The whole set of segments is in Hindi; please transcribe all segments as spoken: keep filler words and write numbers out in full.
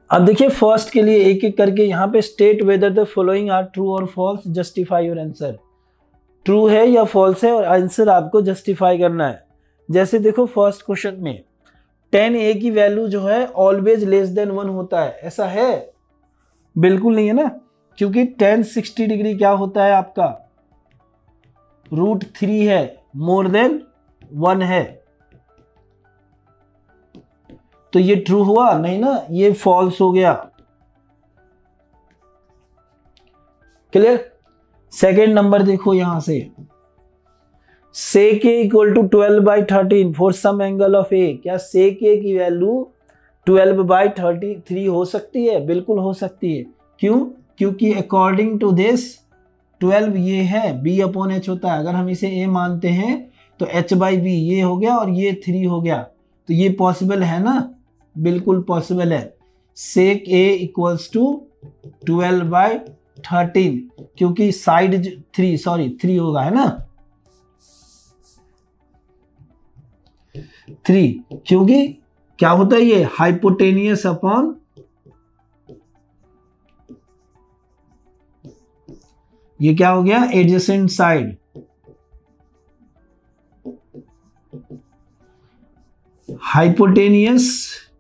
अब देखिए फर्स्ट के लिए एक एक करके यहाँ पे state whether the following are true और false, justify your answer. True है या फॉल्स है और आंसर आपको जस्टिफाई करना है। जैसे देखो फर्स्ट क्वेश्चन में टेन ए की वैल्यू जो है ऑलवेज लेस देन वन होता है, ऐसा है? बिल्कुल नहीं है ना, क्योंकि टेन सिक्सटी डिग्री क्या होता है आपका, रूट थ्री है, मोर देन वन है, तो ये ट्रू हुआ नहीं ना, ये फॉल्स हो गया। क्लियर? सेकेंड नंबर देखो यहां से, sec a equal to twelve by thirteen for some angle of a, क्या sec a की value twelve by thirty three हो सकती है? बिल्कुल हो सकती है। क्यों? क्योंकि अकॉर्डिंग टू दिस ट्वेल्व ये है, b अपॉन एच होता है, अगर हम इसे a मानते हैं तो h बाई बी ये हो गया और ये थ्री हो गया, तो ये पॉसिबल है ना, बिल्कुल पॉसिबल है। sec a equals to twelve by thirteen, क्योंकि साइड थ्री सॉरी थ्री होगा, है ना, थ्री, क्योंकि क्या होता है ये हाइपोटेनियस अपॉन ये क्या हो गया, एडजेसेंट साइड। हाइपोटेनियस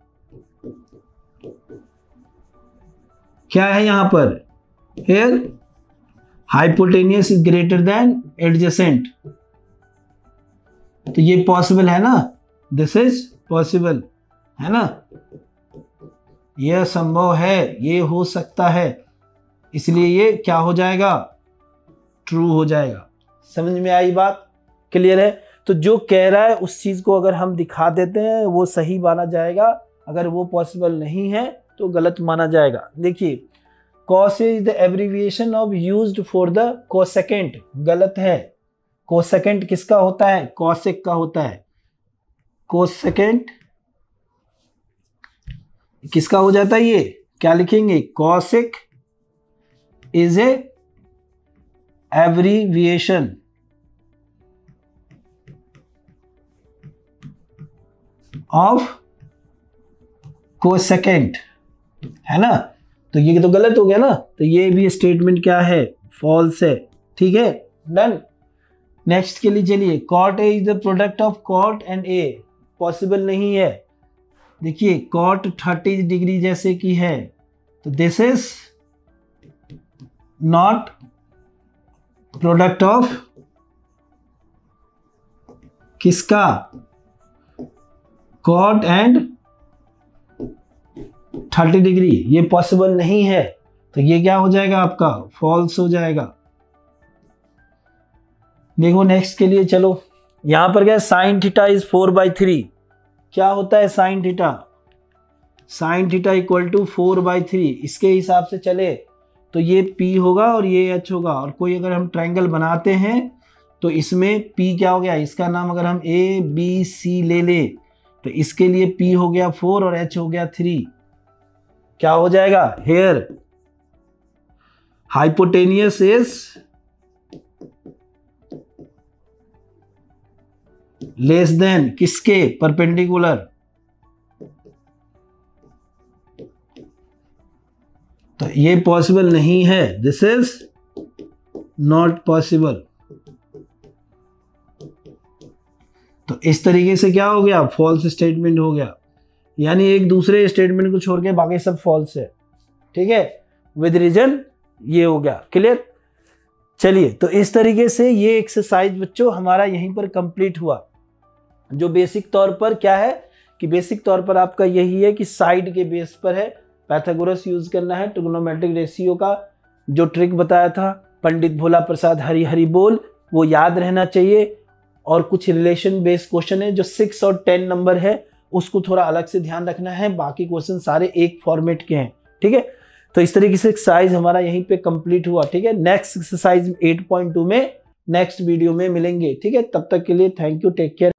क्या है यहां पर, here hypotenuse is greater than adjacent, तो ये पॉसिबल है ना, दिस इज पॉसिबल, है ना, यह संभव है, ये हो सकता है, इसलिए ये क्या हो जाएगा, ट्रू हो जाएगा। समझ में आई बात? क्लियर है? तो जो कह रहा है उस चीज को अगर हम दिखा देते हैं वो सही माना जाएगा, अगर वो पॉसिबल नहीं है तो गलत माना जाएगा। देखिए cos is the abbreviation of used for the cosecant, गलत है। कोसेकेंट किसका होता है, कॉसेक का होता है। कोसेकेंट किसका हो जाता है, ये क्या लिखेंगे, cosec is a abbreviation of cosecant, है ना, तो ये तो गलत हो गया ना, तो ये भी स्टेटमेंट क्या है, फॉल्स है। ठीक है, डन। नेक्स्ट के लिए चलिए, cot A is the product of cot and A, possible नहीं है। देखिए कॉट थर्टी डिग्री जैसे की है, तो this is not product of किसका, कॉट एंड थर्टी डिग्री, ये पॉसिबल नहीं है, तो ये क्या हो जाएगा आपका, फॉल्स हो जाएगा। देखो नेक्स्ट के लिए चलो, यहां पर क्या sine theta is four by three, क्या होता है sine theta, sine theta equal to four by three, इसके हिसाब से चले तो ये P होगा और ये H होगा, और कोई अगर हम ट्रायंगल बनाते हैं तो इसमें P क्या हो गया, इसका नाम अगर हम A B C ले ले तो इसके लिए P हो गया फोर और H हो गया थ्री, क्या हो जाएगा, here hypotenuse is less than किसके, परपेंडिकुलर, तो ये पॉसिबल नहीं है, दिस इज नॉट पॉसिबल। तो इस तरीके से क्या हो गया, फॉल्स स्टेटमेंट हो गया, यानी एक दूसरे स्टेटमेंट को छोड़ के बाकी सब फॉल्स है। ठीक है, विद रीजन ये हो गया। क्लियर? चलिए, तो इस तरीके से ये एक्सरसाइज बच्चों हमारा यहीं पर कंप्लीट हुआ। जो बेसिक तौर पर क्या है कि बेसिक तौर पर आपका यही है कि साइड के बेस पर है, पैथागोरस यूज करना है, ट्रिग्नोमेट्रिक रेशियो का जो ट्रिक बताया था पंडित भोला प्रसाद हरि हरि बोल, वो याद रहना चाहिए। और कुछ रिलेशन बेस्ड क्वेश्चन है जो सिक्स और टेन नंबर है, उसको थोड़ा अलग से ध्यान रखना है, बाकी क्वेश्चन सारे एक फॉर्मेट के हैं। ठीक है, तो इस तरीके से एक्सरसाइज हमारा यहीं पे कंप्लीट हुआ। ठीक है, next exercise eight point two में नेक्स्ट वीडियो में मिलेंगे। ठीक है, तब तक के लिए थैंक यू, टेक केयर।